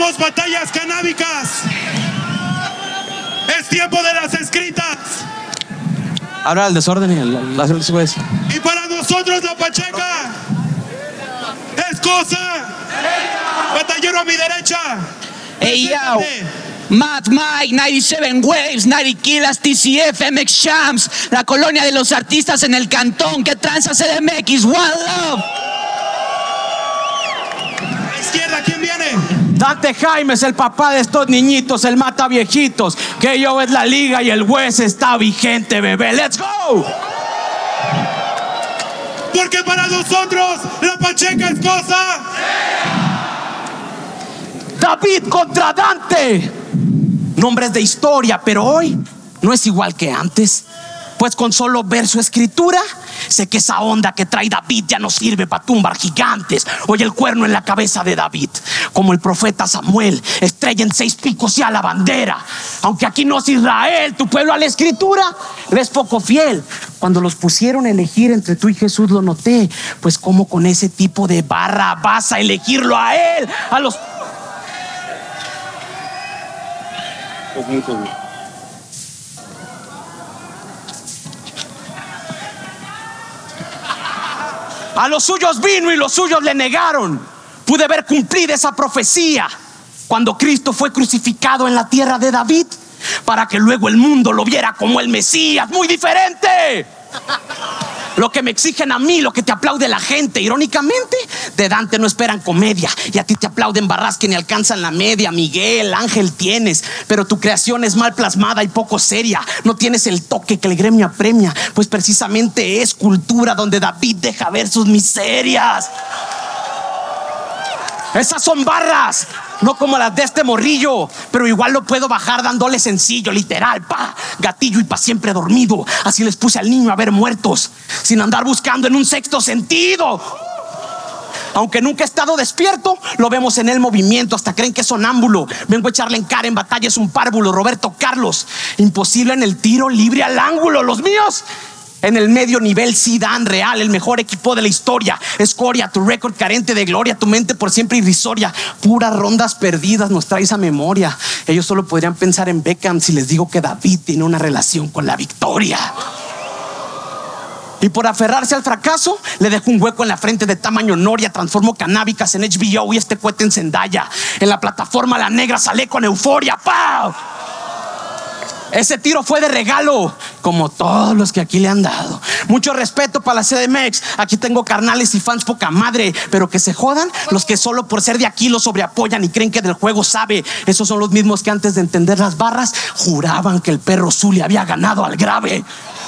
Tenemos batallas canábicas. Es tiempo de las escritas. Ahora el desorden y las juez. Y para nosotros la pacheca es cosa. Batallero a mi derecha. Hey yo, Mad Mike, 97 Waves, 90 Kilas, TCF, MX Champs, la colonia de los artistas en el cantón. ¿Qué tranza CDMX? One Love. A la izquierda, ¿quién viene? Dante Jaime es el papá de estos niñitos, el mata viejitos. Que yo es la liga y el juez está vigente, bebé. ¡Let's go! Porque para nosotros la pacheca es cosa. David contra Dante. Nombres de historia, pero hoy no es igual que antes. Pues con solo ver su escritura, sé que esa onda que trae David ya no sirve para tumbar gigantes. Hoy el cuerno en la cabeza de David, como el profeta Samuel, estrella en 6 picos y a la bandera. Aunque aquí no es Israel, tu pueblo a la escritura, eres poco fiel. Cuando los pusieron a elegir entre tú y Jesús lo noté. Pues como con ese tipo de barra vas a elegirlo a él, a los... A los suyos vino y los suyos le negaron. Pude ver cumplir esa profecía cuando Cristo fue crucificado en la tierra de David, para que luego el mundo lo viera como el Mesías, muy diferente. Lo que me exigen a mí, lo que te aplaude la gente. Irónicamente, de Dante no esperan comedia, y a ti te aplauden barras que ni alcanzan la media. Miguel, Ángel tienes, pero tu creación es mal plasmada y poco seria. No tienes el toque que el gremio apremia, pues precisamente es cultura donde David deja ver sus miserias. Esas son barras, no como las de este morrillo, pero igual lo puedo bajar dándole sencillo, literal, pa, gatillo y pa' siempre dormido. Así les puse al niño a ver muertos, sin andar buscando en un sexto sentido. Aunque nunca he estado despierto, lo vemos en el movimiento, hasta creen que es sonámbulo. Vengo a echarle en cara, en batalla es un párvulo. Roberto Carlos, imposible en el tiro libre al ángulo. Los míos en el medio nivel sí dan real, el mejor equipo de la historia. Escoria, tu récord carente de gloria, tu mente por siempre irrisoria. Puras rondas perdidas nos traes a memoria. Ellos solo podrían pensar en Beckham si les digo que David tiene una relación con la victoria. Y por aferrarse al fracaso, le dejo un hueco en la frente de tamaño Noria. Transformo canábicas en HBO y este cohete en Zendaya. En la plataforma la negra sale con euforia. ¡Pau! Ese tiro fue de regalo, como todos los que aquí le han dado. Mucho respeto para la CDMX. Aquí tengo carnales y fans poca madre, pero que se jodan los que solo por ser de aquí lo sobreapoyan y creen que del juego sabe. Esos son los mismos que antes de entender las barras juraban que el perro Zuli había ganado al grave.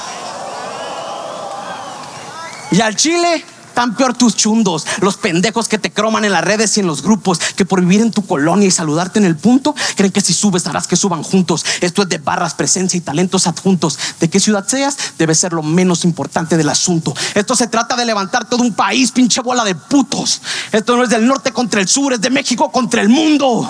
Y al chile, tan peor tus chundos, los pendejos que te croman en las redes y en los grupos, que por vivir en tu colonia y saludarte en el punto, creen que si subes harás que suban juntos. Esto es de barras, presencia y talentos adjuntos. De qué ciudad seas, debe ser lo menos importante del asunto. Esto se trata de levantar todo un país, pinche bola de putos. Esto no es del norte contra el sur, es de México contra el mundo.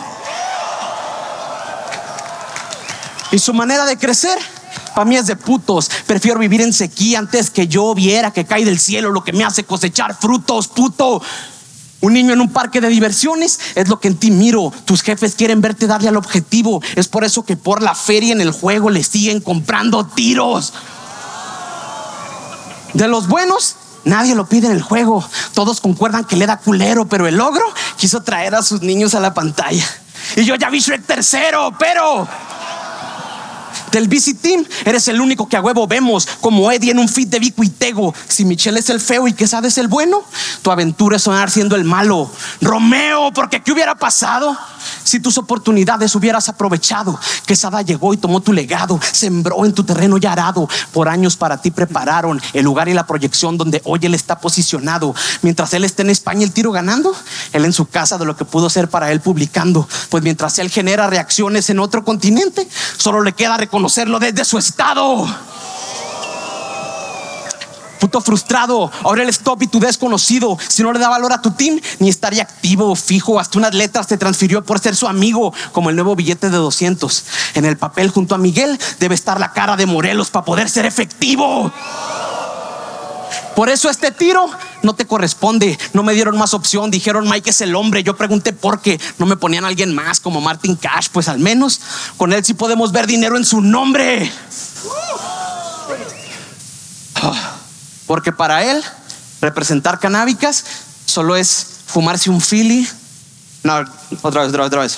Y su manera de crecer, para mí es de putos. Prefiero vivir en sequía antes que yo viera que cae del cielo lo que me hace cosechar frutos, puto. Un niño en un parque de diversiones es lo que en ti miro. Tus jefes quieren verte darle al objetivo. Es por eso que por la feria en el juego le siguen comprando tiros. De los buenos, nadie lo pide en el juego. Todos concuerdan que le da culero, pero el ogro quiso traer a sus niños a la pantalla. Y yo ya vi Shrek tercero, pero del BC Team eres el único que a huevo vemos, como Eddie en un feat de Vico y Tego. Si Michelle es el feo y Quesada es el bueno, tu aventura es sonar siendo el malo. Romeo, porque ¿qué hubiera pasado si tus oportunidades hubieras aprovechado? Quesada llegó y tomó tu legado, sembró en tu terreno ya arado. Por años para ti prepararon el lugar y la proyección donde hoy él está posicionado. Mientras él esté en España el tiro ganando, él en su casa de lo que pudo ser para él publicando. Pues mientras él genera reacciones en otro continente, solo le queda reconocerlo desde su estado. Puto frustrado, ahora el stop y tu desconocido. Si no le da valor a tu team, ni estaría activo o fijo. Hasta unas letras te transfirió por ser su amigo, como el nuevo billete de 200. En el papel junto a Miguel debe estar la cara de Morelos para poder ser efectivo. Por eso este tiro no te corresponde. No me dieron más opción, dijeron Mike es el hombre. Yo pregunté por qué no me ponían a alguien más como Martin Cash. Pues al menos con él sí podemos ver dinero en su nombre. Porque para él representar canábicas solo es fumarse un Philly. No, otra vez.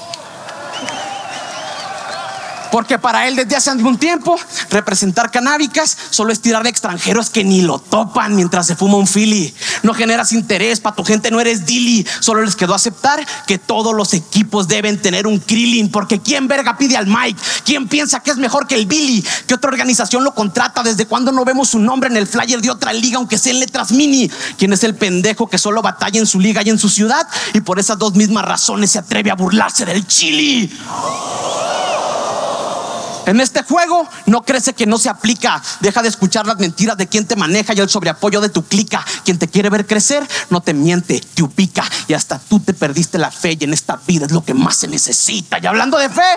Porque para él desde hace algún tiempo representar canábicas solo es tirarle a extranjeros que ni lo topan mientras se fuma un Philly. No generas interés, para tu gente no eres Dilly. Solo les quedó aceptar que todos los equipos deben tener un Krillin. Porque ¿quién verga pide al Mike? ¿Quién piensa que es mejor que el Billy? ¿Qué otra organización lo contrata? ¿Desde cuándo no vemos su nombre en el flyer de otra liga, aunque sea en letras mini? ¿Quién es el pendejo que solo batalla en su liga y en su ciudad y por esas dos mismas razones se atreve a burlarse del chili? En este juego no crece que no se aplica. Deja de escuchar las mentiras de quien te maneja y el sobreapoyo de tu clica. Quien te quiere ver crecer no te miente, te ubica. Y hasta tú te perdiste la fe, y en esta vida es lo que más se necesita. Y hablando de fe,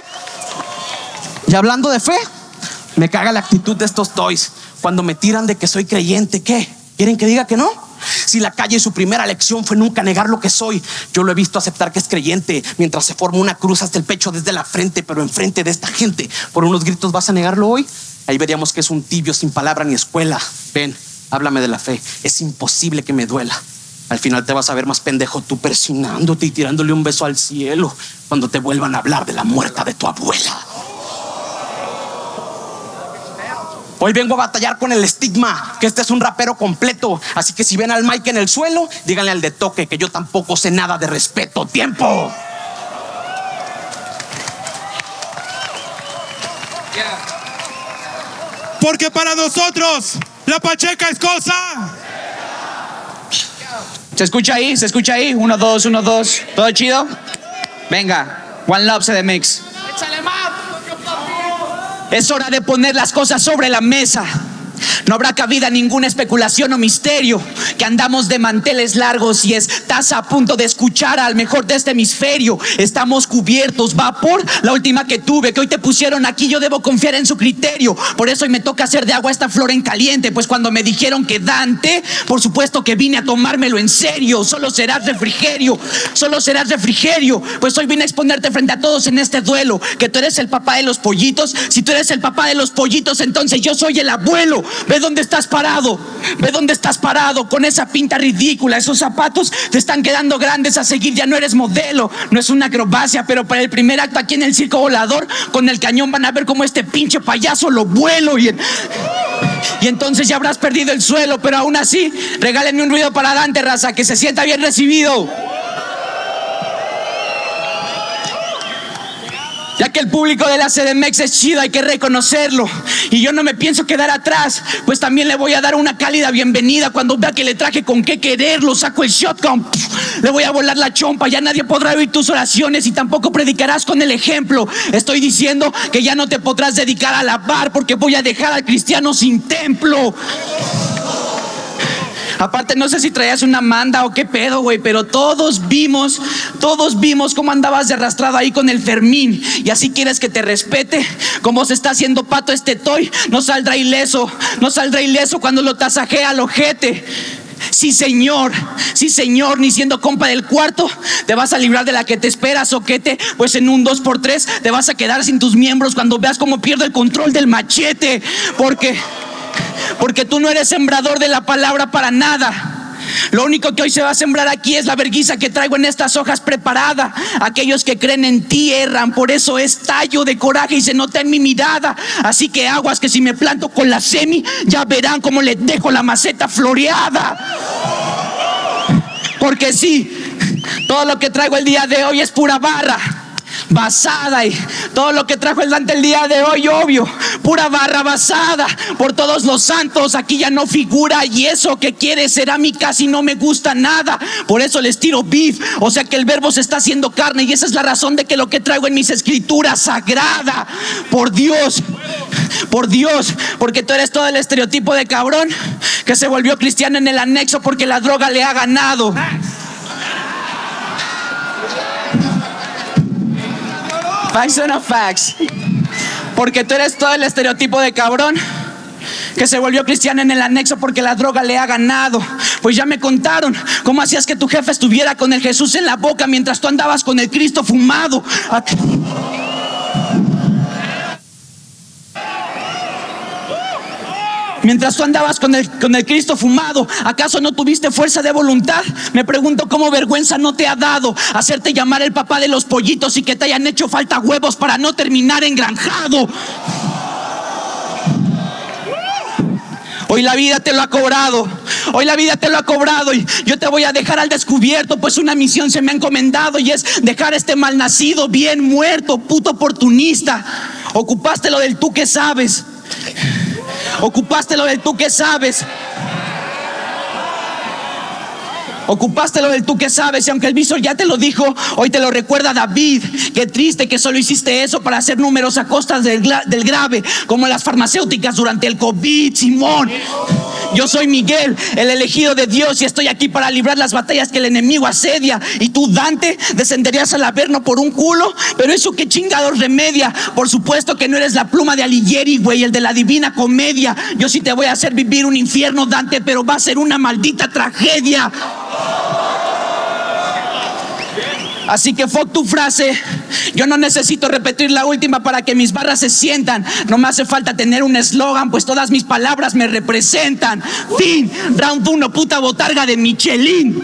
me caga la actitud de estos toys. Cuando me tiran de que soy creyente, ¿qué? ¿Quieren que diga que no? Si la calle su primera lección fue nunca negar lo que soy, yo lo he visto aceptar que es creyente mientras se forma una cruz hasta el pecho desde la frente. Pero enfrente de esta gente, por unos gritos vas a negarlo hoy. Ahí veríamos que es un tibio sin palabra ni escuela. Ven, háblame de la fe, es imposible que me duela. Al final te vas a ver más pendejo tú persinándote y tirándole un beso al cielo cuando te vuelvan a hablar de la muerta de tu abuela. Hoy vengo a batallar con el estigma que este es un rapero completo. Así que si ven al Mike en el suelo, díganle al de toque que yo tampoco sé nada de respeto. ¡Tiempo! Porque para nosotros la Pacheca es cosa. ¿Se escucha ahí? ¿Se escucha ahí? 1, 2, 1, 2. ¿Todo chido? Venga, One Love CDMX. ¡Échale más! Es hora de poner las cosas sobre la mesa. No habrá cabida ninguna especulación o misterio, que andamos de manteles largos y estás a punto de escuchar al mejor de este hemisferio. Estamos cubiertos, va por la última que tuve, que hoy te pusieron aquí, yo debo confiar en su criterio. Por eso hoy me toca hacer de agua esta flor en caliente. Pues cuando me dijeron que Dante, por supuesto que vine a tomármelo en serio. Solo serás refrigerio, pues hoy vine a exponerte frente a todos en este duelo, que tú eres el papá de los pollitos. Si tú eres el papá de los pollitos, entonces yo soy el abuelo. Ve dónde estás parado, con esa pinta ridícula. Esos zapatos te están quedando grandes a seguir, ya no eres modelo. No es una acrobacia, pero para el primer acto aquí en el circo volador, con el cañón van a ver cómo este pinche payaso lo vuelo. Y entonces ya habrás perdido el suelo, pero aún así, regálenme un ruido para Dante, raza, que se sienta bien recibido. Ya que el público de la CDMX es chido, hay que reconocerlo. Y yo no me pienso quedar atrás, pues también le voy a dar una cálida bienvenida. Cuando vea que le traje con qué quererlo, saco el shotgun, le voy a volar la chompa. Ya nadie podrá oír tus oraciones y tampoco predicarás con el ejemplo. Estoy diciendo que ya no te podrás dedicar a alabar, porque voy a dejar al cristiano sin templo. Aparte, no sé si traías una manda o qué pedo, güey, pero todos vimos cómo andabas de arrastrado ahí con el Fermín. Y así quieres que te respete. Como se está haciendo pato este toy, no saldrá ileso cuando lo tasajea al ojete. Sí señor, ni siendo compa del cuarto te vas a librar de la que te espera, soquete. Pues en un 2x3 te vas a quedar sin tus miembros cuando veas cómo pierde el control del machete. Porque tú no eres sembrador de la palabra para nada. Lo único que hoy se va a sembrar aquí es la vergüenza que traigo en estas hojas preparada. Aquellos que creen en ti erran, por eso es tallo de coraje y se nota en mi mirada. Así que aguas, que si me planto con la semi, ya verán cómo le dejo la maceta floreada. Porque sí, todo lo que traigo el día de hoy es pura barra basada, y todo lo que trajo el Dante el día de hoy, obvio, pura barra basada por todos los santos. Aquí ya no figura, y eso que quiere cerámica si no me gusta nada. Por eso les tiro beef, o sea que el verbo se está haciendo carne, y esa es la razón de que lo que traigo en mis escrituras sagrada. Por Dios, porque tú eres todo el estereotipo de cabrón que se volvió cristiano en el anexo porque la droga le ha ganado. Facts son of facts. Porque tú eres todo el estereotipo de cabrón que se volvió cristiana en el anexo porque la droga le ha ganado. Pues ya me contaron cómo hacías que tu jefe estuviera con el Jesús en la boca mientras tú andabas con el Cristo fumado. Mientras tú andabas con el Cristo fumado, ¿acaso no tuviste fuerza de voluntad? Me pregunto cómo vergüenza no te ha dado hacerte llamar el papá de los pollitos y que te hayan hecho falta huevos para no terminar engranjado. Hoy la vida te lo ha cobrado. Hoy la vida te lo ha cobrado y yo te voy a dejar al descubierto, pues una misión se me ha encomendado y es dejar a este malnacido bien muerto, puto oportunista. Ocupaste lo del tú que sabes. Ocupaste lo del tú que sabes. Ocupaste lo del tú que sabes. Y aunque el visor ya te lo dijo, hoy te lo recuerda David. Qué triste que solo hiciste eso para hacer números a costas del grave, como las farmacéuticas durante el COVID, Simón. Yo soy Miguel, el elegido de Dios, y estoy aquí para librar las batallas que el enemigo asedia. Y tú, Dante, descenderías al Averno por un culo, pero eso qué chingados remedia. Por supuesto que no eres la pluma de Alighieri, güey, el de la Divina Comedia. Yo sí te voy a hacer vivir un infierno, Dante, pero va a ser una maldita tragedia. Así que fuck tu frase. Yo no necesito repetir la última para que mis barras se sientan. No me hace falta tener un eslogan, pues todas mis palabras me representan. Fin, round 1, puta botarga de Michelin.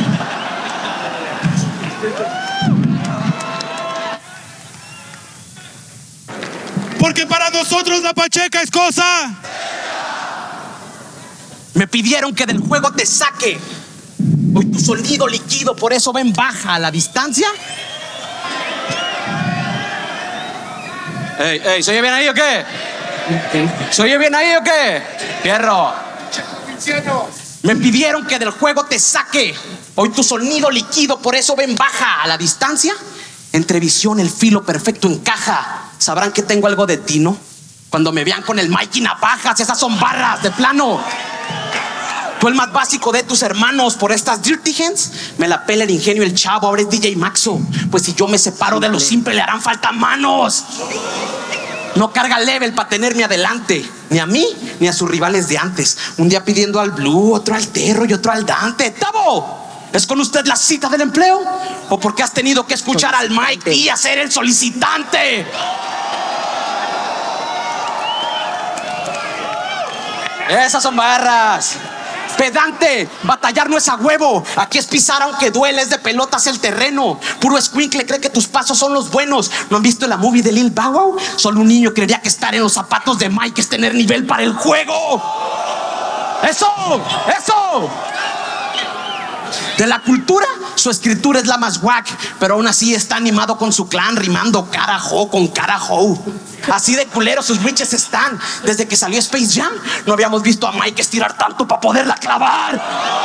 Porque para nosotros la pacheca es cosa. Me pidieron que del juego te saque. Hoy tu sonido líquido, por eso ven baja a la distancia. Ey, ¿se oye bien ahí o qué? ¿Se oye bien ahí o qué? Fierro. Me pidieron que del juego te saque. Hoy tu sonido líquido, por eso ven baja a la distancia. Entre visión el filo perfecto encaja. Sabrán que tengo algo de ti, ¿no? Cuando me vean con el mic y navajas, esas son barras de plano. Tú el más básico de tus hermanos. Por estas dirty hands me la pela el ingenio el chavo. Ahora es DJ Maxo. Pues si yo me separo de lo simple le harán falta manos. No carga level para tenerme adelante, ni a mí ni a sus rivales de antes. Un día pidiendo al Blue, otro al Terro y otro al Dante. ¡Tabo! ¿Es con usted la cita del empleo? ¿O porque has tenido que escuchar al Mike y hacer el solicitante? Esas son barras. Pedante, batallar no es a huevo. Aquí es pisar aunque duele, es de pelotas el terreno. Puro escuincle cree que tus pasos son los buenos. ¿No han visto la movie de Lil Bow Wow? Solo un niño creería que estar en los zapatos de Mike es tener nivel para el juego. ¡Eso! ¡Eso! De la cultura, su escritura es la más whack, pero aún así está animado con su clan, rimando carajo con carajo. Así de culeros sus bitches están. Desde que salió Space Jam no habíamos visto a Mike estirar tanto para poderla clavar.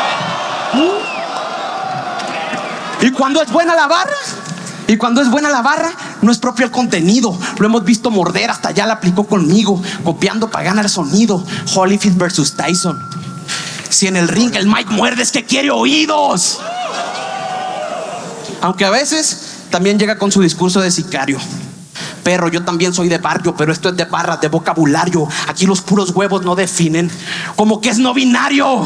¿Y cuando es buena la barra? Y cuando es buena la barra, no es propio el contenido. Lo hemos visto morder, hasta ya la aplicó conmigo, copiando para ganar sonido. Holyfield versus Tyson. Si en el ring el Mike muerde es que quiere oídos. Aunque a veces también llega con su discurso de sicario. Perro, yo también soy de barrio, pero esto es de barras, de vocabulario. Aquí los puros huevos no definen. Como que es no binario.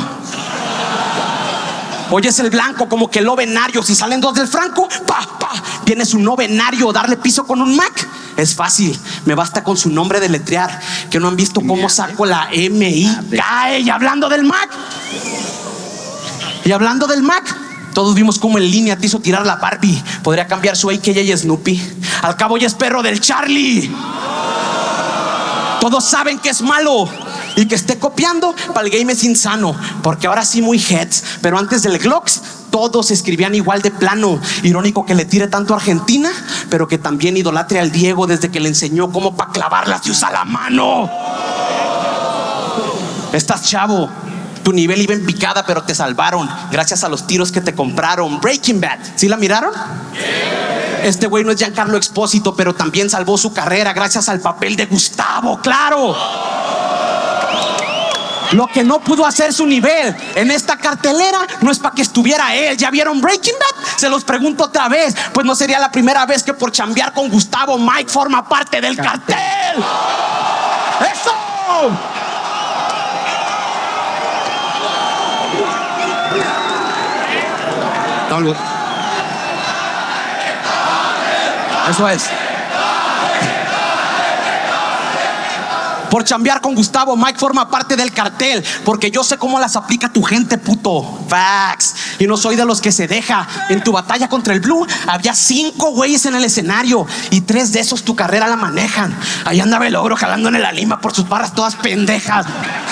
Hoy es el blanco, como que lo venario. Si salen dos del franco, pa, pa, viene su novenario. Darle piso con un Mac es fácil, me basta con su nombre deletrear. Que no han visto cómo saco la M-I-K. Y hablando del Mac, todos vimos cómo en línea te hizo tirar la Barbie. Podría cambiar su AKA y Snoopy. Al cabo ya es perro del Charlie. Todos saben que es malo. Y que esté copiando para el game es insano. Porque ahora sí muy heads. Pero antes del Glocks todos escribían igual de plano. Irónico que le tire tanto a Argentina, pero que también idolatre al Diego desde que le enseñó cómo para clavarla se usa la mano. Estás chavo, tu nivel iba en picada, pero te salvaron gracias a los tiros que te compraron. Breaking Bad, ¿sí la miraron? Este güey no es Giancarlo Expósito, pero también salvó su carrera gracias al papel de Gustavo, claro. Lo que no pudo hacer su nivel en esta cartelera no es para que estuviera él. ¿Ya vieron Breaking Bad? Se los pregunto otra vez, pues no sería la primera vez que por chambear con Gustavo Mike forma parte del cartel. ¡Eso! algo. Eso es. Por chambear con Gustavo, Mike forma parte del cartel, porque yo sé cómo las aplica tu gente, puto. Facts. Y no soy de los que se deja. En tu batalla contra el Blue había 5 güeyes en el escenario y 3 de esos tu carrera la manejan. Ahí andaba el ogro jalando en la lima por sus barras todas pendejas.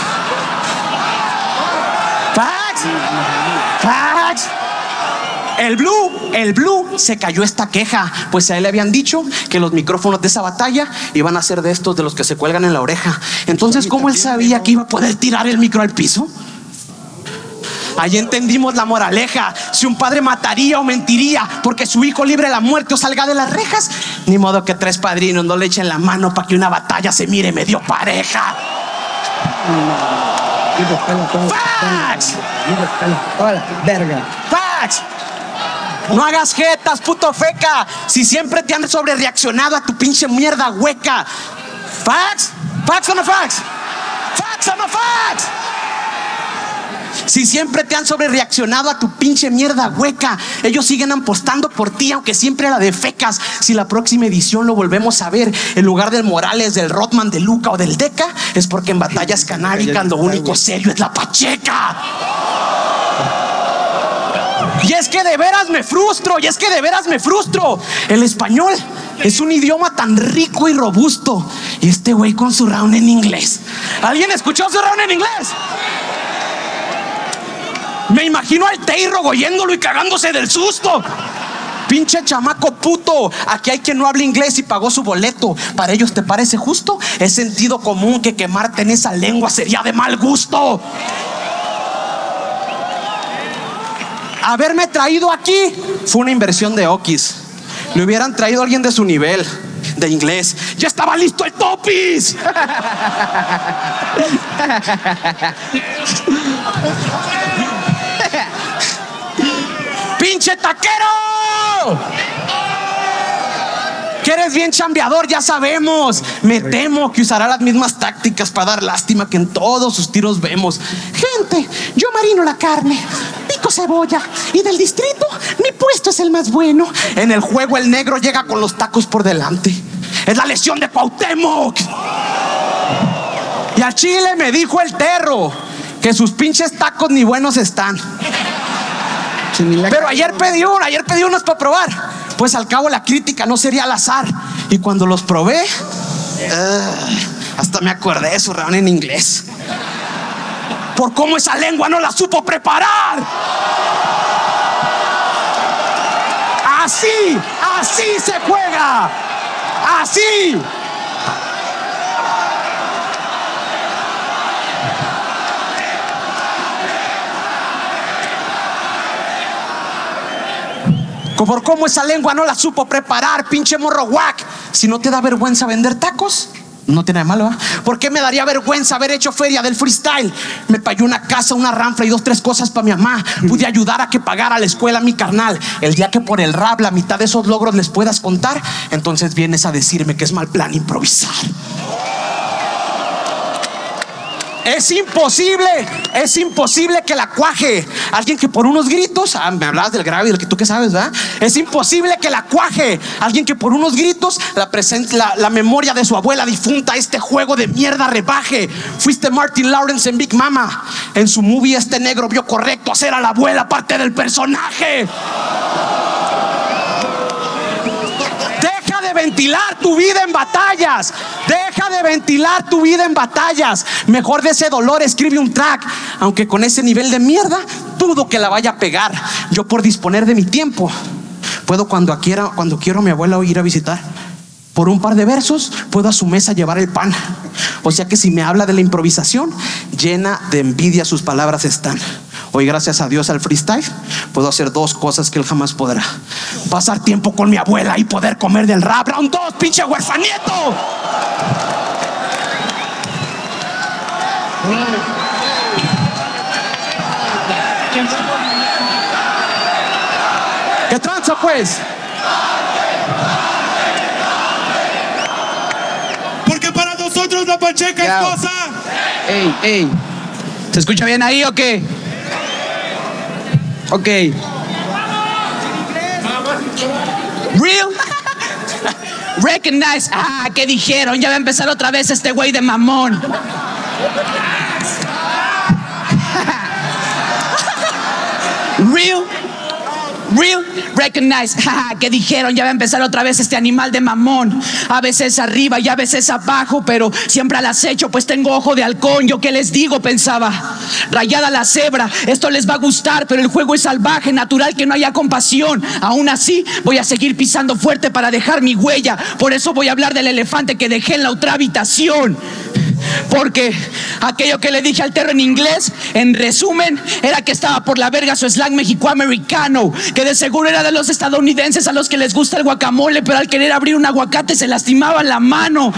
Facts. Facts. El Blue se cayó esta queja, pues a él le habían dicho que los micrófonos de esa batalla iban a ser de estos de los que se cuelgan en la oreja. Entonces, ¿cómo él sabía que iba a poder tirar el micro al piso? Ahí entendimos la moraleja. Si un padre mataría o mentiría porque su hijo libre la muerte o salga de las rejas, ni modo que 3 padrinos no le echen la mano para que una batalla se mire medio pareja. Facts. Facts. No hagas jetas, puto feca. Si siempre te han sobrereaccionado a tu pinche mierda hueca. Facts. Facts o no facts. Facts o no facts. Si siempre te han sobrereaccionado a tu pinche mierda hueca, ellos siguen apostando por ti, aunque siempre la defecas. Si la próxima edición lo volvemos a ver en lugar del Morales, del Rodman, del Luca o del Deca, es porque en batallas canábicas lo único serio es la pacheca. Y es que de veras me frustro. El español es un idioma tan rico y robusto. Y este güey con su round en inglés. ¿Alguien escuchó su round en inglés? Me imagino al Tey rogoyéndolo y cagándose del susto. Pinche chamaco puto. Aquí hay quien no habla inglés y pagó su boleto. ¿Para ellos te parece justo? Es sentido común que quemarte en esa lengua sería de mal gusto. Haberme traído aquí fue una inversión de Okis. Le hubieran traído a alguien de su nivel de inglés. ¡Ya estaba listo el topis! ¡Pinche taquero! Que eres bien chambeador, ya sabemos. Me temo que usará las mismas tácticas para dar lástima que en todos sus tiros vemos. Gente, yo marino la carne, pico cebolla, y del distrito mi puesto es el más bueno. En el juego el negro llega con los tacos por delante. Es la lesión de Cuauhtémoc. Y al chile me dijo el Terro que sus pinches tacos ni buenos están. Pero ayer pedí unos para probar. Pues al cabo la crítica no sería al azar. Y cuando los probé, hasta me acordé de su round en inglés. Por cómo esa lengua no la supo preparar. Así se juega. Así. Por cómo esa lengua no la supo preparar, pinche morro guac. Si no te da vergüenza vender tacos, no tiene nada de malo, ¿eh? ¿Por qué me daría vergüenza haber hecho feria del freestyle? Me pagué una casa, una ranfla y 2, 3 cosas para mi mamá. Pude ayudar a que pagara la escuela a mi carnal. El día que por el rap la mitad de esos logros les puedas contar, entonces vienes a decirme que es mal plan improvisar. Es imposible que la cuaje alguien que por unos gritos, me hablabas del grave y del que tú que sabes, ¿verdad? Es imposible que la cuaje alguien que por unos gritos la memoria de su abuela difunta este juego de mierda rebaje. Fuiste Martin Lawrence en Big Mama. En su movie este negro vio correcto hacer a la abuela parte del personaje. Deja de ventilar tu vida en batallas. Mejor de ese dolor escribe un track. Aunque con ese nivel de mierda dudo que la vaya a pegar. Yo por disponer de mi tiempo puedo cuando quiero a mi abuela ir a visitar. Por un par de versos puedo a su mesa llevar el pan. O sea que si me habla de la improvisación, llena de envidia sus palabras están. Hoy gracias a Dios al freestyle puedo hacer 2 cosas que él jamás podrá: pasar tiempo con mi abuela y poder comer del rap. Round 2, pinche huerfanieto. ¿Qué tranza pues? Porque para nosotros la pacheca es cosa. Ey. ¿Se escucha bien ahí o qué? Ok. Real. Recognize. Ah, ¿qué dijeron? Ya va a empezar otra vez este güey de mamón. Real. Real, recognize. ¿Qué dijeron? Ya va a empezar otra vez este animal de mamón. A veces arriba y a veces abajo, pero siempre al acecho, pues tengo ojo de halcón. ¿Yo qué les digo? Pensaba. Rayada la cebra, esto les va a gustar, pero el juego es salvaje, natural que no haya compasión. Aún así, voy a seguir pisando fuerte para dejar mi huella. Por eso voy a hablar del elefante que dejé en la otra habitación. Porque aquello que le dije al Terro en inglés, en resumen, era que estaba por la verga su slang mexicoamericano, que de seguro era de los estadounidenses a los que les gusta el guacamole, pero al querer abrir un aguacate se lastimaba la mano.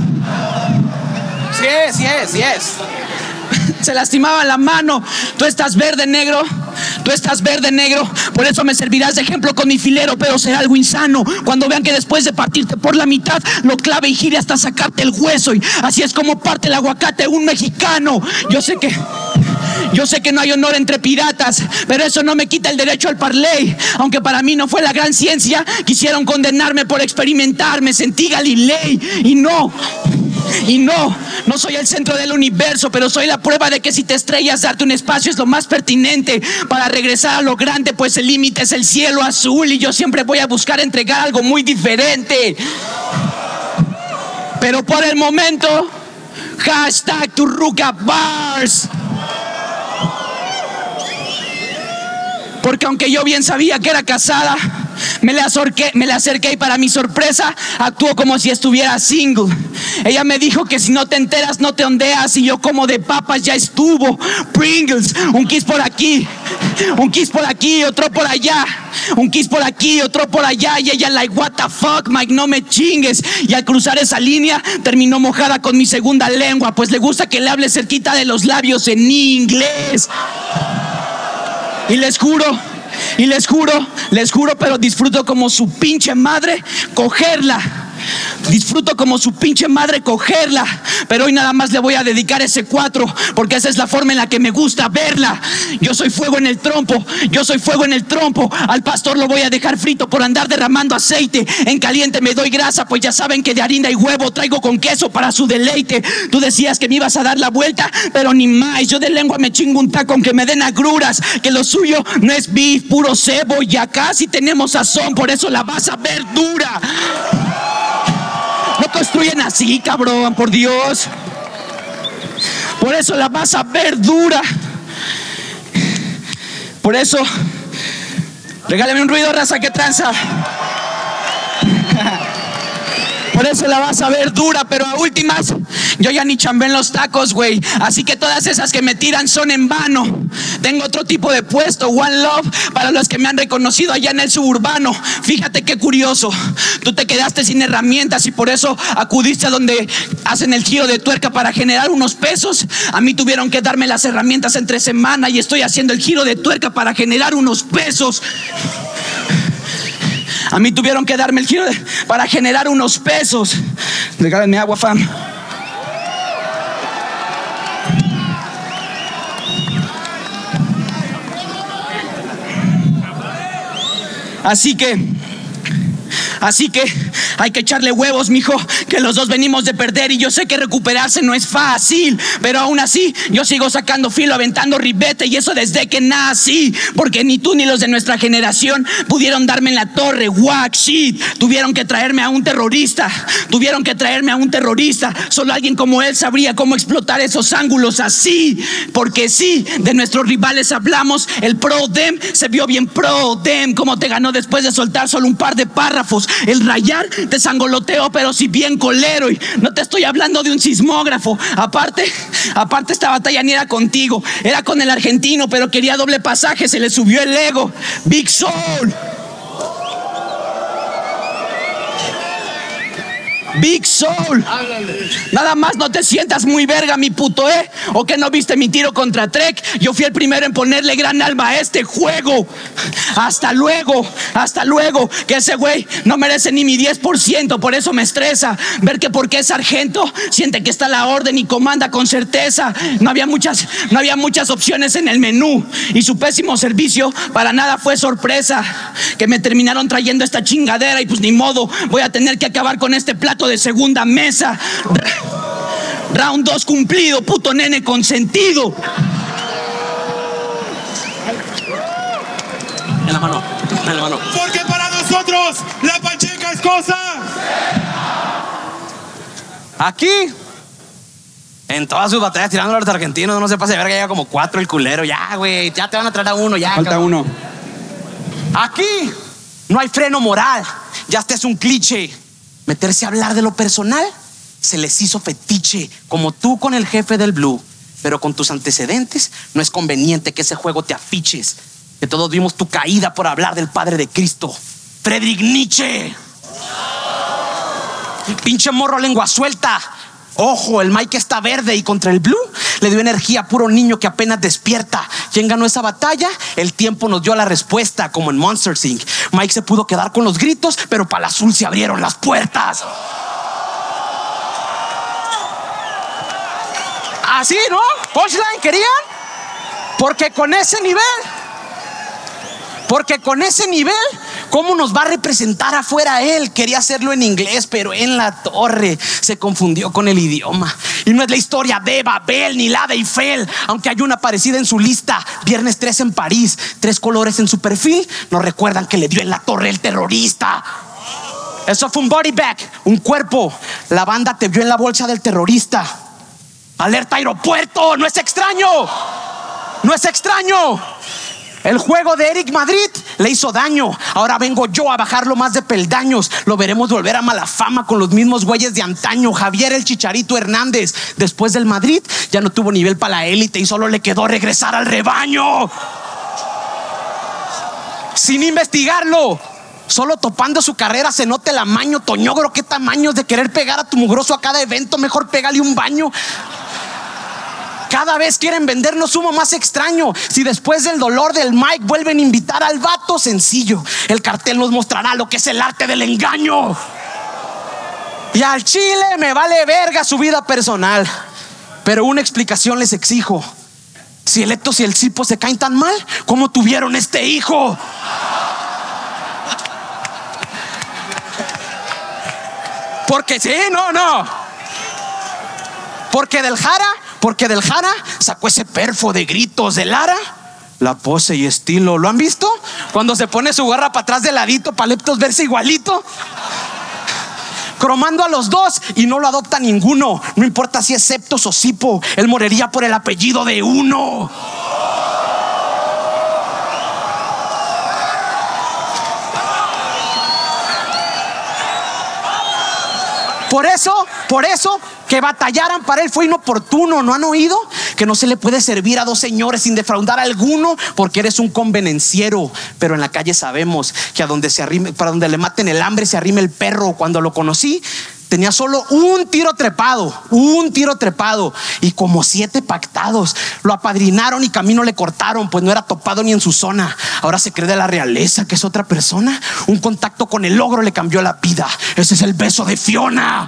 Sí es. Se lastimaba la mano. Tú estás verde, negro. Tú estás verde, negro. Por eso me servirás de ejemplo con mi filero, pero será algo insano cuando vean que después de partirte por la mitad lo clave y gire hasta sacarte el hueso. Y así es como parte el aguacate un mexicano. Yo sé que no hay honor entre piratas, pero eso no me quita el derecho al parley. Aunque para mí no fue la gran ciencia, quisieron condenarme por experimentar. Me sentí Galilei y no soy el centro del universo, pero soy la prueba de que si te estrellas, darte un espacio es lo más pertinente para regresar a lo grande, pues el límite es el cielo azul y yo siempre voy a buscar entregar algo muy diferente. Pero por el momento, hashtag Turruca Bars. Porque aunque yo bien sabía que era casada, me le acerqué y para mi sorpresa actuó como si estuviera single. Ella me dijo que si no te enteras no te ondeas, y yo como de papas ya estuvo. Pringles, un kiss por aquí, un kiss por aquí, otro por allá, un kiss por aquí, otro por allá, y ella like what the fuck Mike, no me chingues. Y al cruzar esa línea terminó mojada con mi segunda lengua, pues le gusta que le hable cerquita de los labios en inglés. Y les juro, pero disfruto como su pinche madre cogerla. Disfruto como su pinche madre cogerla. Pero hoy nada más le voy a dedicar ese 4, porque esa es la forma en la que me gusta verla. Yo soy fuego en el trompo, yo soy fuego en el trompo. Al pastor lo voy a dejar frito por andar derramando aceite. En caliente me doy grasa, pues ya saben que de harina y huevo traigo con queso para su deleite. Tú decías que me ibas a dar la vuelta, pero ni más. Yo de lengua me chingo un taco aunque me den agruras. Que lo suyo no es beef, puro cebo. Y acá sí tenemos sazón, por eso la vas a ver dura. No construyen así, cabrón, por Dios. Por eso la vas a ver dura. Por eso, regálame un ruido, raza, que tranza. Por eso la vas a ver dura, pero a últimas, yo ya ni chambé en los tacos, güey. Así que todas esas que me tiran son en vano. Tengo otro tipo de puesto, One Love, para los que me han reconocido allá en el suburbano. Fíjate qué curioso, tú te quedaste sin herramientas y por eso acudiste a donde hacen el giro de tuerca para generar unos pesos. A mí tuvieron que darme las herramientas entre semana y estoy haciendo el giro de tuerca para generar unos pesos. A mí tuvieron que darme el giro para generar unos pesos. Regálenme agua, fam. Así que hay que echarle huevos, mijo, que los dos venimos de perder y yo sé que recuperarse no es fácil, pero aún así yo sigo sacando filo, aventando ribete, y eso desde que nací, porque ni tú ni los de nuestra generación pudieron darme en la torre. Wack shit, tuvieron que traerme a un terrorista, solo alguien como él sabría cómo explotar esos ángulos así, porque sí, de nuestros rivales hablamos, el pro dem se vio bien pro dem, como te ganó después de soltar solo un par de párrafos. El rayar te sangoloteo, pero si bien colero, y no te estoy hablando de un sismógrafo. Aparte esta batalla ni era contigo, era con el argentino, pero quería doble pasaje, se le subió el ego. Big Soul. Big Soul. Nada más no te sientas muy verga, mi puto, ¿O que no viste mi tiro contra Trek? Yo fui el primero en ponerle gran alma a este juego. Hasta luego. Que ese güey no merece ni mi 10%. Por eso me estresa ver que porque es sargento siente que está a la orden y comanda con certeza. No había muchas opciones en el menú. Y su pésimo servicio para nada fue sorpresa. Que me terminaron trayendo esta chingadera. Y pues ni modo, voy a tener que acabar con este plato de segunda mesa. Round 2 cumplido, puto nene consentido. En la mano. Porque para nosotros la Pacheca es cosa. Aquí, en todas sus batallas tirando a los argentinos, no se pase de verga, llega como 4 el culero. Ya, güey, ya te van a traer a uno, ya. Falta cabrón. uno. Aquí no hay freno moral. Ya este es un cliché. Meterse a hablar de lo personal se les hizo fetiche, como tú con el jefe del Blue. Pero con tus antecedentes no es conveniente que ese juego te afiches. Que todos vimos tu caída por hablar del Padre de Cristo, Friedrich Nietzsche. Pinche morro lengua suelta. Ojo, el Mike está verde y contra el Blue le dio energía a puro niño que apenas despierta. ¿Quién ganó esa batalla? El tiempo nos dio la respuesta, como en Monster Inc. Mike se pudo quedar con los gritos, pero para el azul se abrieron las puertas. Así, ¿no? Punchline, ¿querían? Porque con ese nivel, ¿cómo nos va a representar afuera él? Quería hacerlo en inglés, pero en la torre se confundió con el idioma. Y no es la historia de Babel ni la de Eiffel, aunque hay una parecida en su lista. Viernes 3 en París, 3 colores en su perfil nos recuerdan que le dio en la torre el terrorista. Eso fue un body bag, un cuerpo. La banda te vio en la bolsa del terrorista. Alerta aeropuerto, no es extraño. El juego de Eric Madrid le hizo daño. Ahora vengo yo a bajarlo más de peldaños. Lo veremos volver a mala fama con los mismos güeyes de antaño. Javier el Chicharito Hernández, después del Madrid, ya no tuvo nivel para la élite y solo le quedó regresar al rebaño. Sin investigarlo, solo topando su carrera se nota el amaño. Toñogro, ¿qué tamaños de querer pegar a tu mugroso a cada evento? Mejor pégale un baño. Cada vez quieren vendernos humo más extraño. Si después del dolor del Mike vuelven a invitar al vato, sencillo, el cartel nos mostrará lo que es el arte del engaño. Y al chile me vale verga su vida personal, pero una explicación les exijo. Si el Etos y el Cipo se caen tan mal, ¿cómo tuvieron este hijo? Porque sí, no. Porque del Jara sacó ese perfo de gritos de Lara. La pose y estilo, ¿lo han visto? Cuando se pone su gorra para atrás de ladito para Leptos verse igualito. Cromando a los dos y no lo adopta ninguno. No importa si es Septos o Cipo, él moriría por el apellido de uno. Por eso que batallaran para él fue inoportuno. ¿No han oído? Que no se le puede servir a 2 señores sin defraudar a alguno, porque eres un convenenciero. Pero en la calle sabemos que para donde le maten el hambre se arrime el perro. Cuando lo conocí tenía solo un tiro trepado y como 7 pactados. Lo apadrinaron y camino le cortaron, pues no era topado ni en su zona. Ahora se cree de la realeza que es otra persona. Un contacto con el ogro le cambió la vida. Ese es el beso de Fiona.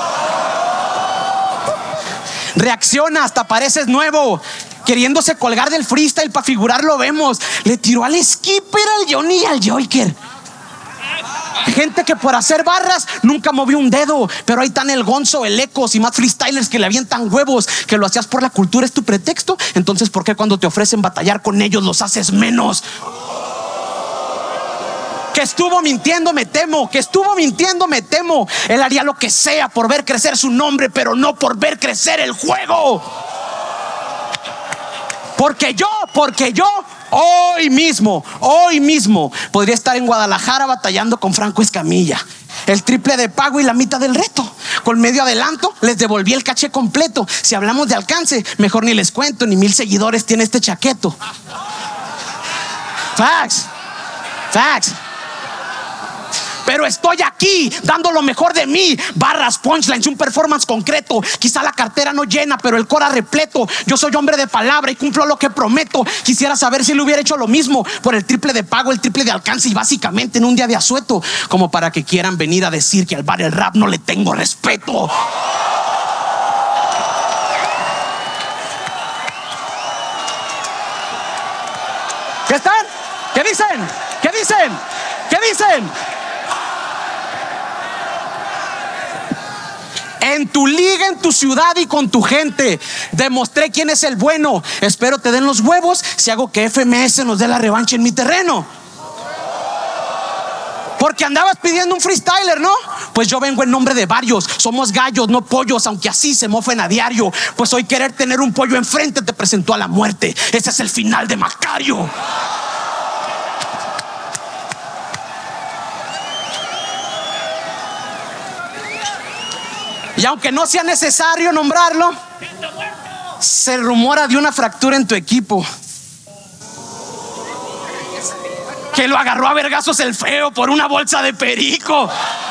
Reacciona, hasta pareces nuevo. Queriéndose colgar del freestyle para figurar lo vemos. Le tiró al skipper, al Johnny y al Joker. Gente que por hacer barras nunca movió un dedo, pero ahí están el Gonzo, el Ecos y más freestylers que le avientan huevos. Que lo hacías por la cultura es tu pretexto. Entonces ¿por qué cuando te ofrecen batallar con ellos los haces menos? Que estuvo mintiendo, me temo. Él haría lo que sea por ver crecer su nombre, pero no por ver crecer el juego. Porque yo hoy mismo podría estar en Guadalajara batallando con Franco Escamilla. El triple de pago y la mitad del reto. Con medio adelanto les devolví el caché completo. Si hablamos de alcance, mejor ni les cuento. Ni 1000 seguidores tiene este chaqueto. Facts. pero estoy aquí dando lo mejor de mí. Barras, punchlines, un performance concreto. Quizá la cartera no llena, pero el cora repleto. Yo soy hombre de palabra y cumplo lo que prometo. Quisiera saber si le hubiera hecho lo mismo por el triple de pago, el triple de alcance y básicamente en un día de asueto, como para que quieran venir a decir que al bar el rap no le tengo respeto. ¿Qué están? ¿Qué dicen? ¿Qué dicen? ¿Qué dicen? En tu liga, en tu ciudad y con tu gente demostré quién es el bueno. Espero te den los huevos si hago que FMS nos dé la revancha en mi terreno. Porque andabas pidiendo un freestyler, ¿no? Pues yo vengo en nombre de varios. Somos gallos, no pollos, aunque así se mofen a diario. Pues hoy querer tener un pollo enfrente te presentó a la muerte. Ese es el final de Macario. Y aunque no sea necesario nombrarlo, se rumora de una fractura en tu equipo. Que lo agarró a vergazos el feo por una bolsa de perico.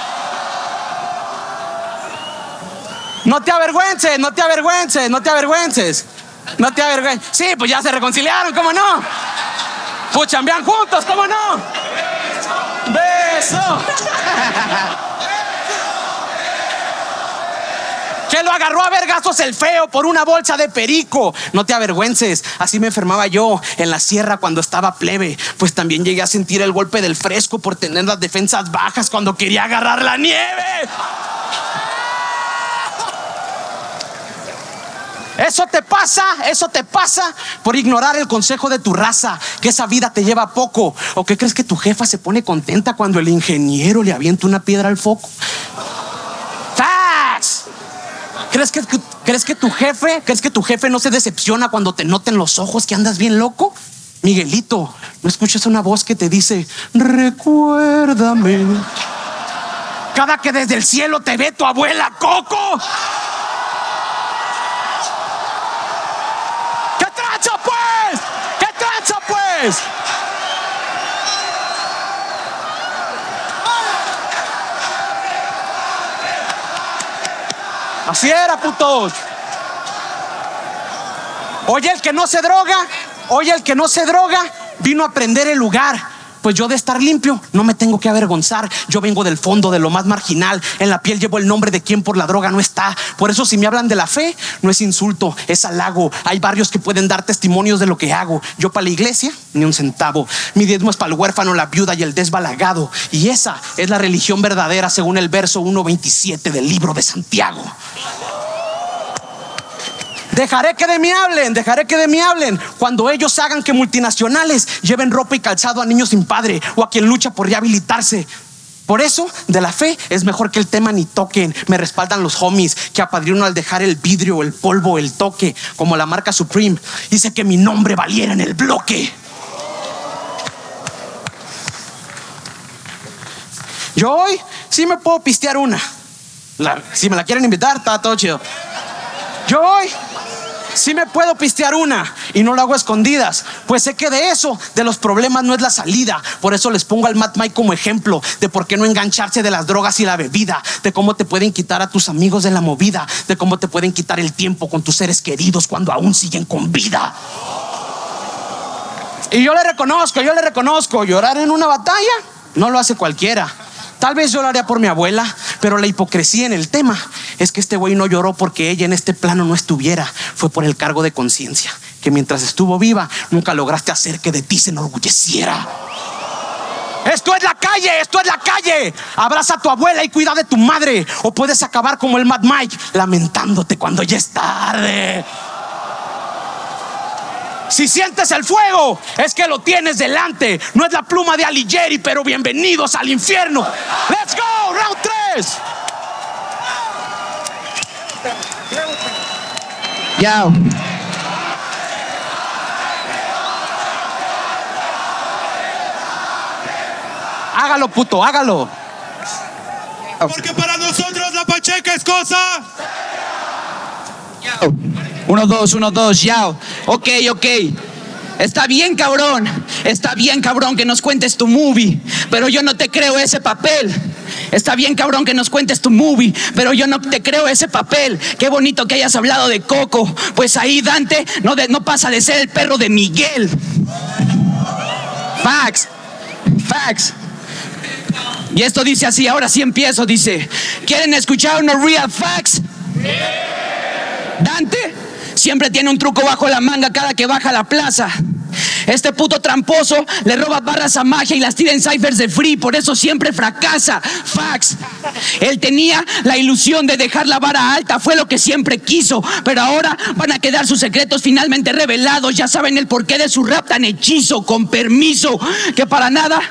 No te avergüences, no te avergüences, no te avergüences. No te avergüences. Sí, pues ya se reconciliaron, ¿cómo no? Pues chambean juntos, ¿cómo no? Beso. Que lo agarró a vergazos el feo por una bolsa de perico. No te avergüences, así me enfermaba yo en la sierra cuando estaba plebe. Pues también llegué a sentir el golpe del fresco por tener las defensas bajas cuando quería agarrar la nieve. Eso te pasa por ignorar el consejo de tu raza, que esa vida te lleva poco. ¿O qué crees que tu jefa se pone contenta cuando el ingeniero le avienta una piedra al foco? ¡Facts! ¿Crees que tu jefe no se decepciona cuando te noten los ojos que andas bien loco? Miguelito, ¿no escuchas una voz que te dice recuérdame cada que desde el cielo te ve tu abuela Coco? ¿Qué tranza pues? ¿Qué tranza pues? Así era, putos. Oye, el que no se droga, vino a aprender el lugar. Pues yo de estar limpio no me tengo que avergonzar. Yo vengo del fondo, de lo más marginal. En la piel llevo el nombre de quien por la droga no está. Por eso si me hablan de la fe, no es insulto, es halago. Hay barrios que pueden dar testimonios de lo que hago. Yo para la iglesia, ni un centavo. Mi diezmo es para el huérfano, la viuda y el desbalagado. Y esa es la religión verdadera según el verso 1:27 del libro de Santiago. Dejaré que de mí hablen cuando ellos hagan que multinacionales lleven ropa y calzado a niños sin padre o a quien lucha por rehabilitarse. Por eso, de la fe es mejor que el tema ni toquen. Me respaldan los homies que apadrino al dejar el vidrio, el polvo, el toque, como la marca Supreme. Hice que mi nombre valiera en el bloque. Yo hoy sí me puedo pistear una. Si me la quieren invitar, está todo chido. Yo hoy sí me puedo pistear una y no lo hago a escondidas, pues sé que de eso, de los problemas no es la salida. Por eso les pongo al Mad Mike como ejemplo de por qué no engancharse de las drogas y la bebida, de cómo te pueden quitar a tus amigos de la movida, de cómo te pueden quitar el tiempo con tus seres queridos cuando aún siguen con vida. Y yo le reconozco, llorar en una batalla no lo hace cualquiera. Tal vez yo lo haría por mi abuela, pero la hipocresía en el tema es que este güey no lloró porque ella en este plano no estuviera. Fue por el cargo de conciencia, que mientras estuvo viva nunca lograste hacer que de ti se enorgulleciera. Esto es la calle. Abraza a tu abuela y cuida de tu madre, o puedes acabar como el Mad Mike, lamentándote cuando ya es tarde. Si sientes el fuego, es que lo tienes delante. No es la pluma de Alighieri, pero bienvenidos al infierno. Let's go, round 3. Yo. Hágalo, puto, hágalo. Porque para nosotros la pacheca es cosa. 1, 2, yao. Ok. Está bien, cabrón que nos cuentes tu movie, pero yo no te creo ese papel. Está bien, cabrón, que nos cuentes tu movie, pero yo no te creo ese papel. Qué bonito que hayas hablado de Coco. Pues ahí Dante no pasa de ser el perro de Miguel. Facts. Y esto dice así, ahora sí empiezo, dice: ¿quieren escuchar unos real facts? Dante siempre tiene un truco bajo la manga cada que baja a la plaza. Este puto tramposo le roba barras a Magia y las tira en ciphers de Free, por eso siempre fracasa. Facts. Él tenía la ilusión de dejar la vara alta, fue lo que siempre quiso, pero ahora van a quedar sus secretos finalmente revelados. Ya saben el porqué de su rap tan hechizo. Con permiso, que para nada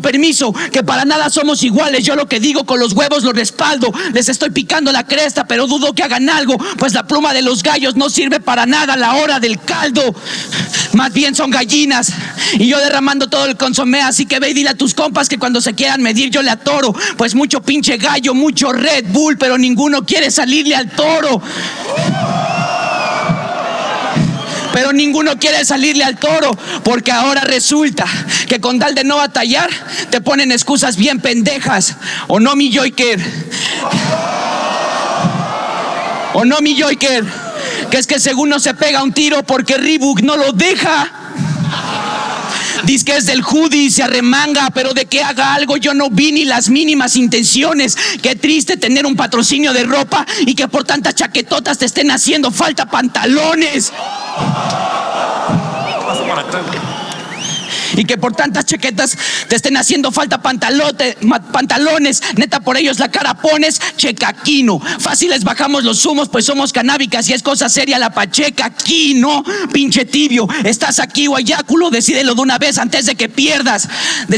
somos iguales. Yo lo que digo con los huevos lo respaldo. Les estoy picando la cresta, pero dudo que hagan algo, pues la pluma de los gallos no sirve para nada a la hora del caldo. Más bien son gallinas y yo derramando todo el consomé. Así que ve y dile a tus compas que cuando se quieran medir yo le atoro, pues mucho pinche gallo, mucho Red Bull, pero ninguno quiere salirle al toro. Porque ahora resulta que con tal de no batallar te ponen excusas bien pendejas. ¿O no, mi Joyker? Que es que según no se pega un tiro porque Reebok no lo deja. Dice que es del hoodie y se arremanga, pero de que haga algo yo no vi ni las mínimas intenciones. Qué triste tener un patrocinio de ropa y que por tantas chaquetotas te estén haciendo falta pantalones. Y que por tantas chaquetas te estén haciendo falta pantalones. Neta, por ellos la cara pones checaquino. Fáciles bajamos los humos, pues somos canábicas y es cosa seria la pacheca aquí, ¿no? Pinche tibio, ¿estás aquí o ayáculo? Decídelo de una vez antes de que pierdas.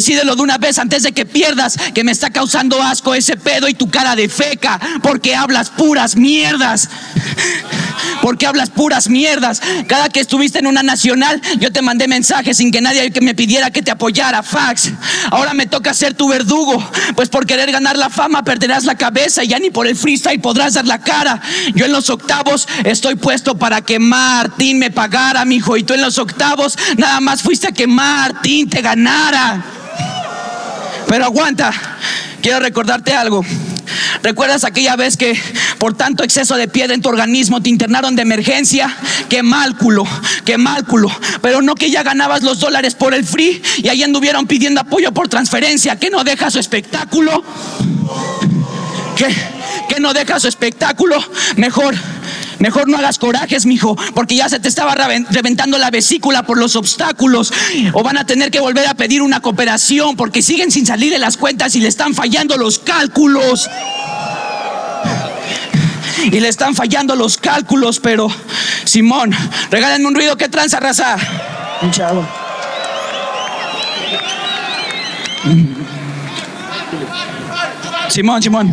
Que me está causando asco ese pedo y tu cara de feca. Porque hablas puras mierdas. Cada que estuviste en una nacional, yo te mandé mensajes sin que nadie me pidiera que te apoyara. Fax. Ahora me toca ser tu verdugo, pues por querer ganar la fama perderás la cabeza y ya ni por el freestyle podrás dar la cara. Yo en los octavos estoy puesto para que Martín me pagara, mijo, y tú en los octavos nada más fuiste a que Martín te ganara. Pero aguanta, quiero recordarte algo. ¿Recuerdas aquella vez que por tanto exceso de piedra en tu organismo te internaron de emergencia? Qué mal culo. Pero no que ya ganabas los dólares por el free y ahí anduvieron pidiendo apoyo por transferencia. ¿Que no deja su espectáculo? ¿Que no deja su espectáculo? Mejor no hagas corajes, mijo, porque ya se te estaba reventando la vesícula por los obstáculos. O van a tener que volver a pedir una cooperación porque siguen sin salir de las cuentas y le están fallando los cálculos. Pero Simón, regálenme un ruido. ¿Qué tranza, raza? Un chavo. Simón.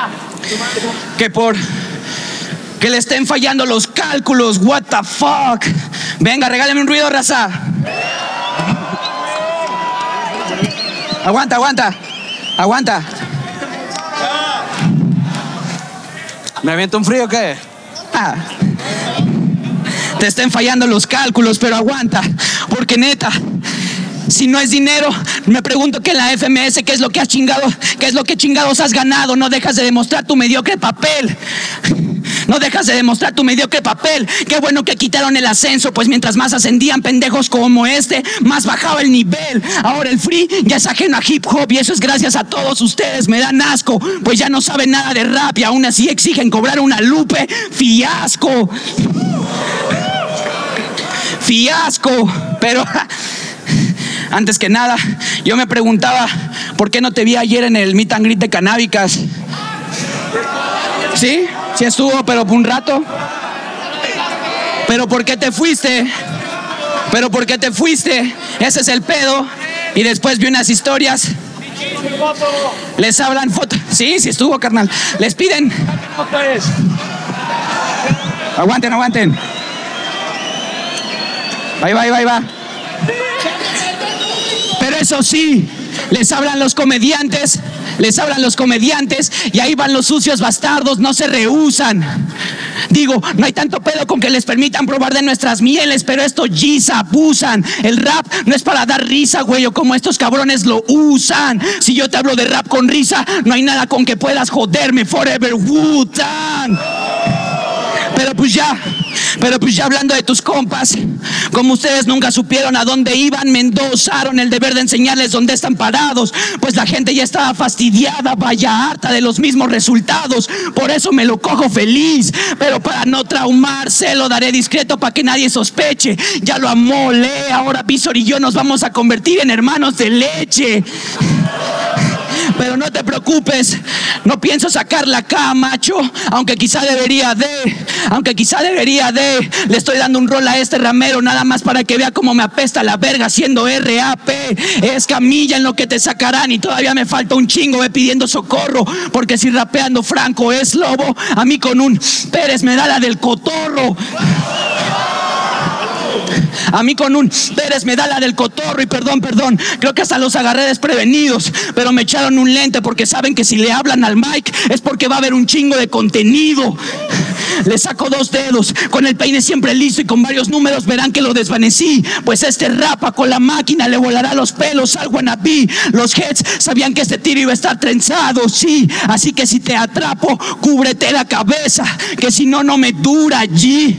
Que le estén fallando los cálculos. What the fuck. Venga, regálame un ruido, raza. Aguanta. ¿Me aviento un frío o qué? Te estén fallando los cálculos, pero aguanta. Porque neta, si no es dinero, me pregunto que en la FMS qué es lo que chingados has ganado. No dejas de demostrar tu mediocre papel. Qué bueno que quitaron el ascenso, pues mientras más ascendían pendejos como este, más bajaba el nivel. Ahora el free ya es ajeno a hip hop y eso es gracias a todos ustedes. Me dan asco, pues ya no saben nada de rap y aún así exigen cobrar una lupe. Fiasco. Pero antes que nada, yo me preguntaba ¿por qué no te vi ayer en el meet and greet de Canábicas? ¿Sí? Sí estuvo, pero por un rato. ¿Pero por qué te fuiste? Ese es el pedo. Y después vi unas historias. Les hablan fotos. Sí estuvo, carnal. Les piden. Aguanten. Ahí va. Pero eso sí, les hablan los comediantes y ahí van los sucios bastardos, no se rehúsan. Digo, no hay tanto pedo con que les permitan probar de nuestras mieles, pero estos G's abusan. El rap no es para dar risa, güey, o como estos cabrones lo usan. Si yo te hablo de rap con risa, no hay nada con que puedas joderme. Forever Wu-Tang. Pero pues ya hablando de tus compas, como ustedes nunca supieron a dónde iban, me endossaron el deber de enseñarles dónde están parados. Pues la gente ya estaba fastidiada, vaya harta de los mismos resultados. Por eso me lo cojo feliz, pero para no traumarse lo daré discreto para que nadie sospeche. Ya lo amolé, ahora Visor y yo nos vamos a convertir en hermanos de leche. Pero no te preocupes, no pienso sacarla acá, macho. Aunque quizá debería de. Le estoy dando un rol a este ramero, nada más para que vea cómo me apesta la verga haciendo RAP. Es camilla en lo que te sacarán y todavía me falta un chingo pidiendo socorro. Porque si rapeando Franco es lobo, a mí con un Pérez me da la del cotorro. A mí con un Pérez me da la del cotorro. Y perdón, creo que hasta los agarré desprevenidos, pero me echaron un lente porque saben que si le hablan al mic es porque va a haber un chingo de contenido. Le saco 2 dedos, con el peine siempre listo y con varios números verán que lo desvanecí. Pues este rapa con la máquina le volará los pelos al wannabe. Los heads sabían que este tiro iba a estar trenzado, sí. Así que si te atrapo, cúbrete la cabeza, que si no, no me dura allí.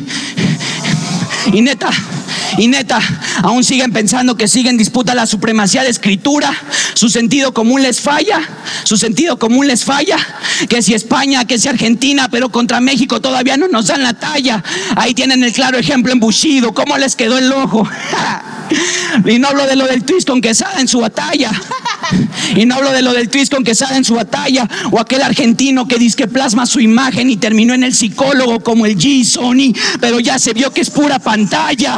Y neta, aún siguen pensando que sigue en disputa la supremacía de escritura. Su sentido común les falla. Que si España, que si Argentina, pero contra México todavía no nos dan la talla. Ahí tienen el claro ejemplo en Bushido, cómo les quedó el ojo. Y no hablo de lo del twist con Quesada en su batalla. O aquel argentino que dice que plasma su imagen y terminó en el psicólogo como el G. Sony, pero ya se vio que es pura pantalla.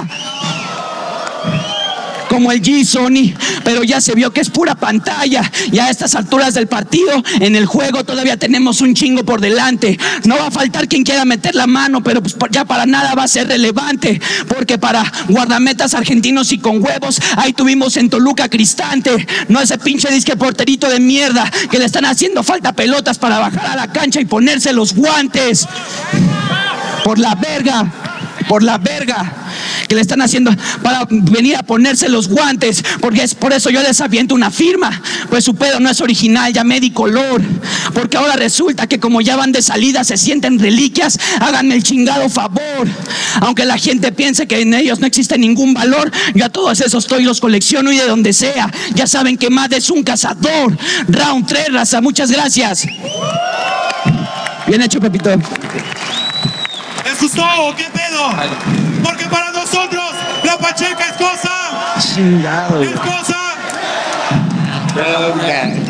Como el G. Sony, pero ya se vio que es pura pantalla. Y a estas alturas del partido, en el juego todavía tenemos un chingo por delante. No va a faltar quien quiera meter la mano, pero pues ya para nada va a ser relevante. Porque para guardametas argentinos y con huevos, ahí tuvimos en Toluca Cristante. No ese pinche disque porterito de mierda que le están haciendo falta pelotas para bajar a la cancha y ponerse los guantes. Por la verga que le están haciendo para venir a ponerse los guantes, porque es por eso yo les aviento una firma. Pues su pedo no es original, ya me di color. Porque ahora resulta que como ya van de salida se sienten reliquias. Háganme el chingado favor. Aunque la gente piense que en ellos no existe ningún valor, yo a todos esos estoy, los colecciono y de donde sea. Ya saben que Mad es un cazador. Round 3, raza, muchas gracias. Bien hecho, Pepito. ¿Les gustó o qué pedo? Porque para nosotros la Pacheca es cosa. Chingado. Es cosa.